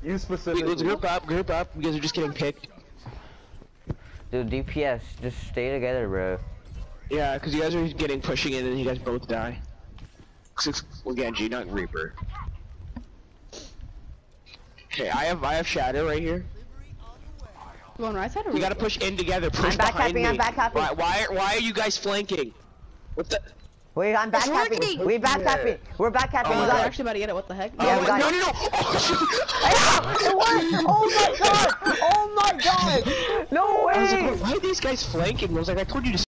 You specifically. Let's group up. You guys are just getting picked. Dude, DPS, just stay together, bro. Yeah, because you guys are getting pushing in and you guys both die. Well, Genji, not Reaper. Okay, I have Shadow right here. You going right side or We gotta push in together. Push behind me. I'm backcapping. Why are you guys flanking? What the? Wait, I'm backcapping. We're backcapping. We're backcapping. Oh, We we're got it. actually about to get it. What the heck? Yeah, we got no, it. no, no! Oh, it worked! Oh my god! Oh my god! No way! I was like, why are these guys flanking? I was like, I told you to